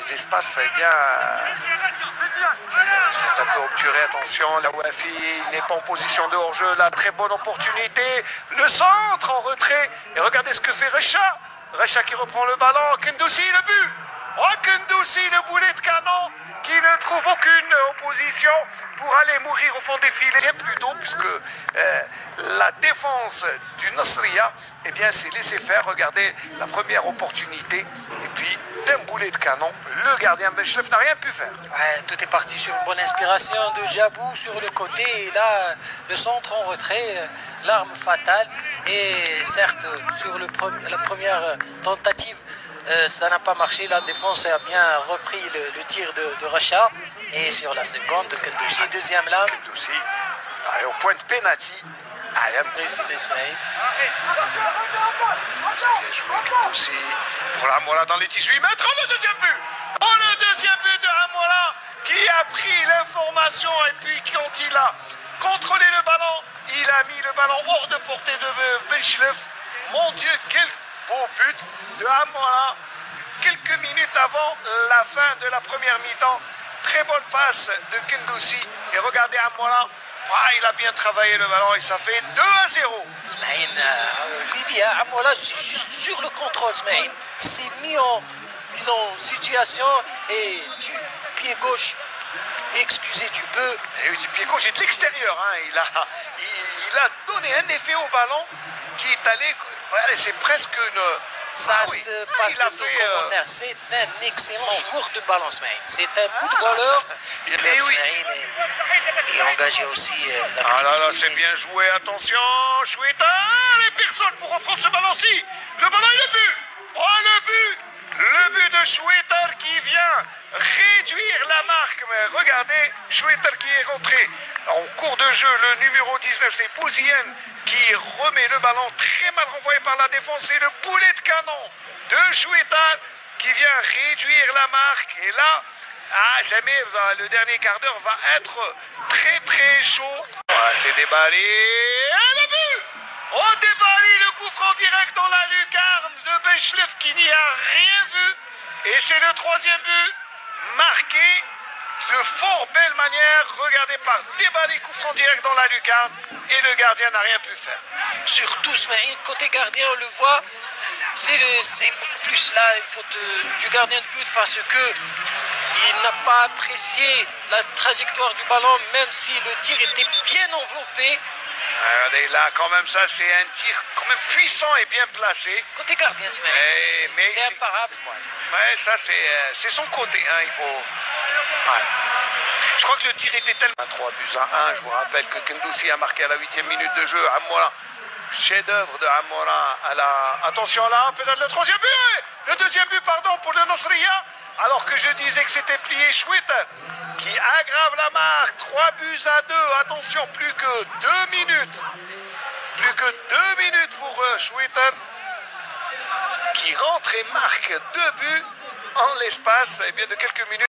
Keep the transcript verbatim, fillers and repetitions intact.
les espaces, eh bien, sont un peu obturés. Attention, la Wafi n'est pas en position de hors-jeu. La très bonne opportunité. Le centre en retrait. Et regardez ce que fait Recha. Recha qui reprend le ballon. Kendoussi, le but. Oh, Kendoussi, le boulet de canon qui ne trouve aucune opposition pour aller mourir au fond des filets. Bien plus tôt, puisque euh, la défense du Nasriya, eh bien, s'est laissé faire. Regardez la première opportunité. Et puis, d'un boulet de canon, le gardien Bechlef n'a rien pu faire. Ouais, tout est parti sur une bonne inspiration de Djabou sur le côté. Et là, le centre en retrait, l'arme fatale. Et certes, sur le pre- la première tentative, Euh, ça n'a pas marché, la défense a bien repris le, le tir de, de Racha. Et sur la seconde, Kendoussi, deuxième là. Kendoussi, allez, au point de pénalty. Allez, Ismaïl. bien joué Kendoussi. Pour la Mola dans les dix-huit mètres. Oh, le deuxième but. Oh, le deuxième but de Amola qui a pris l'information et puis quand il a contrôlé le ballon, il a mis le ballon hors de portée de Bechlef. Mon Dieu, quel beau but de Amola quelques minutes avant la fin de la première mi-temps. Très bonne passe de Kendoussi. Et regardez Amola, ah, il a bien travaillé le ballon et ça fait deux à zéro. Smaïn, euh, Lydia, Amola, juste sur le contrôle, Smaïn, s'est mis en, disons, situation et du pied gauche, excusez du peu. Et du pied gauche et de l'extérieur, hein. il, a, il, il a donné un effet au ballon qui est allé. Allez, c'est presque une. Ça ah, oui. se passe il a de fait, euh... commentaire. C'est un excellent joueur de ballon, Smaïn. C'est un footballeur. Ah, mais oui. Et engagé aussi. Euh, ah là là, c'est bien joué. Attention, Chouetta, les personnes pour reprendre ce ballon-ci. Le ballon et le but. Oh, le but. Le but de Chouetta qui vient réduire la marque. Mais regardez, Chouetta qui est rentré en cours de jeu. Le numéro dix-neuf, c'est Bouzien qui remet le ballon très mal renvoyé par la défense. Et le boulet de canon de Chouetta qui vient réduire la marque. Et là, ah, Zamir, le dernier quart d'heure va être très très chaud. Ah, c'est déballé. Ah, le but. Oh, déballé, le coup franc direct dans la lucarne de Bechlef qui n'y a rien vu. Et c'est le troisième but marqué de fort belle manière. Regardez par déballé, coup franc direct dans la lucarne. Et le gardien n'a rien pu faire. Surtout, Smaïn, côté gardien, on le voit. C'est beaucoup plus là, il faut de, du gardien de but parce que il n'a pas apprécié la trajectoire du ballon, même si le tir était bien enveloppé. Regardez là, quand même, ça, c'est un tir quand même puissant et bien placé. Côté gardien, Smaïn, c'est imparable. Ouais, ça, c'est son côté, hein, il faut. Ouais. Je crois que le tir était tellement. trois buts à un, je vous rappelle que Kendoussi a marqué à la huitième minute de jeu. Amola, chef-d'œuvre de Amola à la. Attention là, peut-être le troisième but, le deuxième but, pardon, pour le Nasriya. Alors que je disais que c'était plié Chouette qui aggrave la marque. trois buts à deux. Attention, plus que deux minutes. Plus que deux minutes pour euh, Chouette qui rentre et marque deux buts en l'espace eh bien, de quelques minutes.